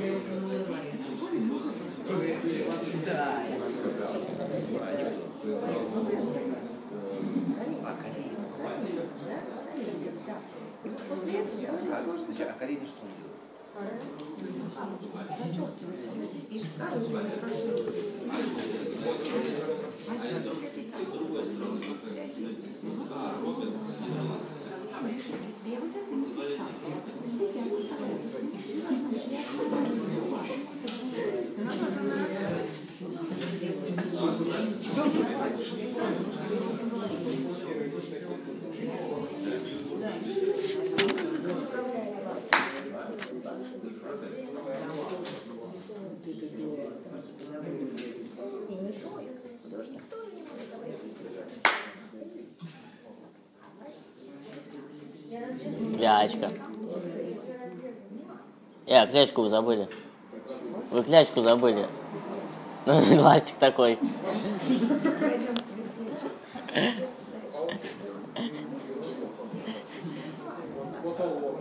А Карина что он делает? Зачеркивает все это, пишет карту, зашивается. После этой карты решите себе, я вот это не писал. Здесь я выставляю, и не только, художник тоже не может, давайте сделаем. Клячка. Клячку вы забыли. Вы клячку забыли. Ну, глазик такой. Пойдем без